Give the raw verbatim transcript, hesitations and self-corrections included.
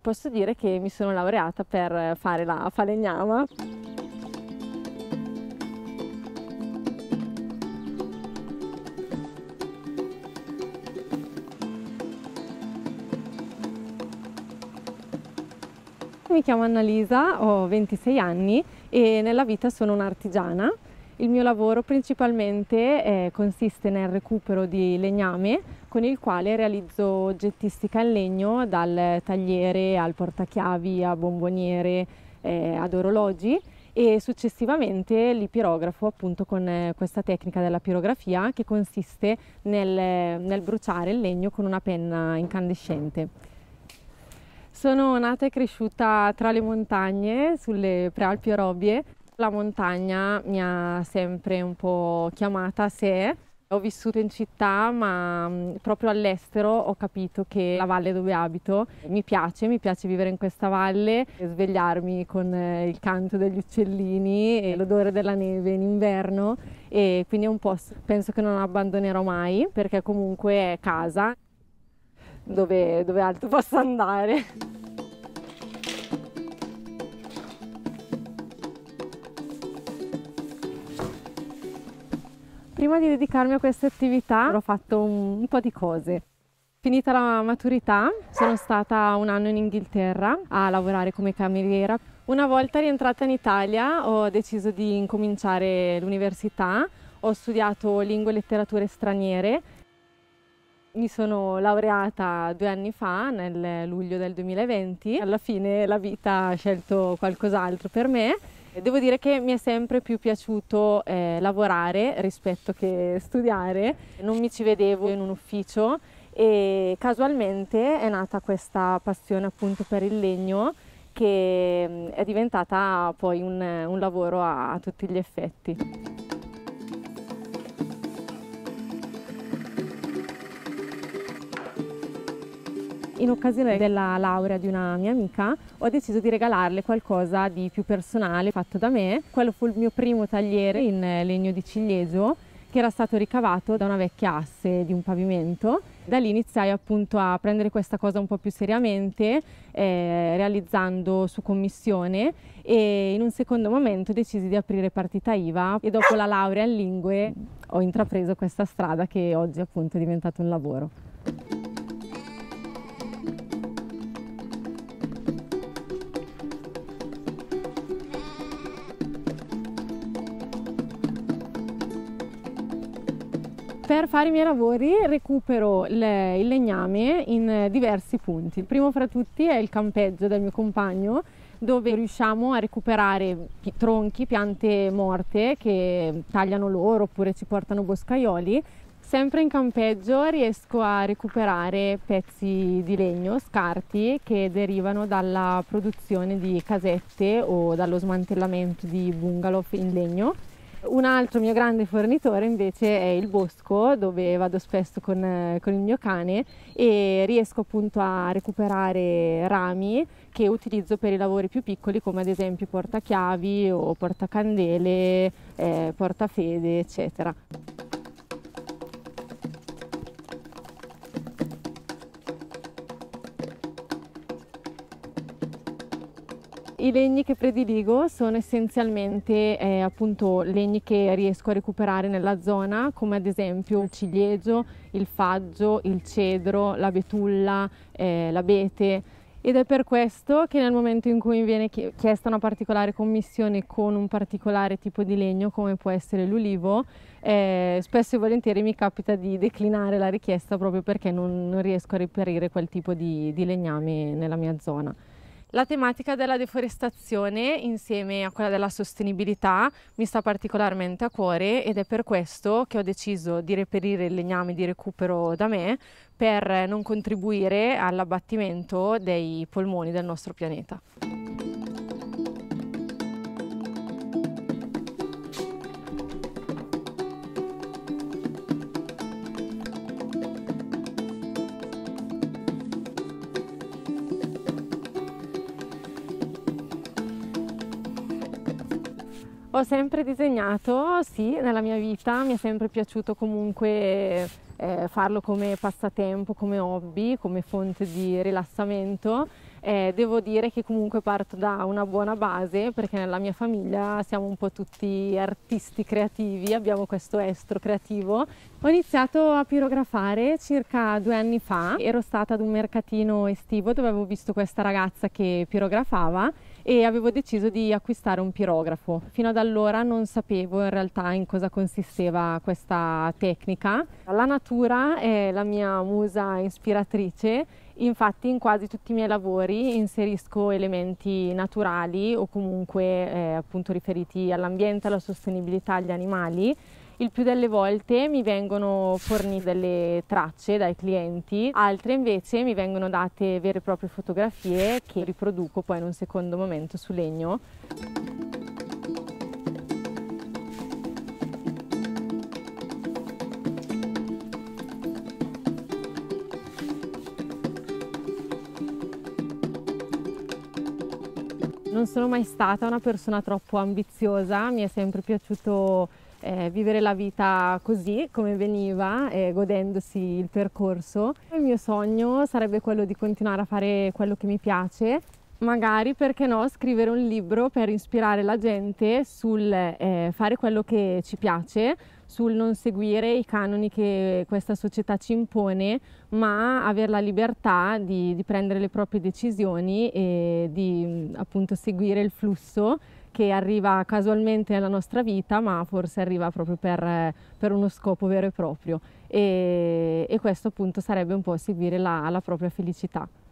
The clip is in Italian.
posso dire che mi sono laureata per fare la falegnama. Mi chiamo Annalisa, ho ventisei anni e nella vita sono un'artigiana. Il mio lavoro principalmente eh, consiste nel recupero di legname con il quale realizzo oggettistica in legno, dal tagliere al portachiavi a bomboniere eh, ad orologi, e successivamente li pirografo appunto con eh, questa tecnica della pirografia, che consiste nel, nel bruciare il legno con una penna incandescente. Sono nata e cresciuta tra le montagne, sulle Prealpi Orobie. La montagna mi ha sempre un po' chiamata a sé. Ho vissuto in città, ma proprio all'estero ho capito che la valle dove abito mi piace, mi piace vivere in questa valle, svegliarmi con il canto degli uccellini e l'odore della neve in inverno, e quindi è un posto penso che non abbandonerò mai, perché comunque è casa, dove, dove altro posso andare. Prima di dedicarmi a questa attività ho fatto un, un po' di cose. Finita la maturità, sono stata un anno in Inghilterra a lavorare come cameriera. Una volta rientrata in Italia ho deciso di incominciare l'università. Ho studiato lingue e letterature straniere. Mi sono laureata due anni fa, nel luglio del duemilaventi. Alla fine la vita ha scelto qualcos'altro per me. Devo dire che mi è sempre più piaciuto eh, lavorare rispetto che studiare. Non mi ci vedevo in un ufficio e casualmente è nata questa passione appunto per il legno, che è diventata poi un, un lavoro a, a tutti gli effetti. In occasione della laurea di una mia amica ho deciso di regalarle qualcosa di più personale fatto da me. Quello fu il mio primo tagliere in legno di ciliegio, che era stato ricavato da una vecchia asse di un pavimento. Da lì iniziai appunto a prendere questa cosa un po' più seriamente, eh, realizzando su commissione, e in un secondo momento decisi di aprire partita I V A, e dopo la laurea in lingue ho intrapreso questa strada che oggi appunto è diventato un lavoro. Per fare i miei lavori recupero le, il legname in diversi punti. Il primo fra tutti è il campeggio del mio compagno, dove riusciamo a recuperare tronchi, piante morte che tagliano loro oppure ci portano boscaioli. Sempre in campeggio riesco a recuperare pezzi di legno, scarti, che derivano dalla produzione di casette o dallo smantellamento di bungalow in legno. Un altro mio grande fornitore invece è il bosco, dove vado spesso con, con il mio cane, e riesco appunto a recuperare rami che utilizzo per i lavori più piccoli, come ad esempio portachiavi o portacandele, eh, portafede, eccetera. I legni che prediligo sono essenzialmente eh, appunto legni che riesco a recuperare nella zona, come ad esempio il ciliegio, il faggio, il cedro, la betulla, eh, l'abete, ed è per questo che nel momento in cui mi viene chiesta una particolare commissione con un particolare tipo di legno, come può essere l'ulivo, eh, spesso e volentieri mi capita di declinare la richiesta proprio perché non, non riesco a reperire quel tipo di, di legname nella mia zona. La tematica della deforestazione, insieme a quella della sostenibilità, mi sta particolarmente a cuore, ed è per questo che ho deciso di reperire il legname di recupero da me, per non contribuire all'abbattimento dei polmoni del nostro pianeta. Ho sempre disegnato, sì, nella mia vita. Mi è sempre piaciuto comunque eh, farlo come passatempo, come hobby, come fonte di rilassamento. Eh, devo dire che comunque parto da una buona base, perché nella mia famiglia siamo un po' tutti artisti creativi, abbiamo questo estro creativo. Ho iniziato a pirografare circa due anni fa, ero stata ad un mercatino estivo dove avevo visto questa ragazza che pirografava e avevo deciso di acquistare un pirografo. Fino ad allora non sapevo in realtà in cosa consisteva questa tecnica. La natura è la mia musa ispiratrice, infatti in quasi tutti i miei lavori inserisco elementi naturali o comunque eh, appunto riferiti all'ambiente, alla sostenibilità, agli animali. Il più delle volte mi vengono fornite delle tracce dai clienti, altre invece mi vengono date vere e proprie fotografie che riproduco poi in un secondo momento su legno. Non sono mai stata una persona troppo ambiziosa, mi è sempre piaciuto eh, vivere la vita così come veniva, eh, godendosi il percorso. Il mio sogno sarebbe quello di continuare a fare quello che mi piace, magari, perché no, scrivere un libro per ispirare la gente sul eh, fare quello che ci piace, sul non seguire i canoni che questa società ci impone, ma avere la libertà di, di prendere le proprie decisioni e di appunto seguire il flusso che arriva casualmente nella nostra vita, ma forse arriva proprio per, per uno scopo vero e proprio. E, e questo appunto sarebbe un po' seguire la, la propria felicità.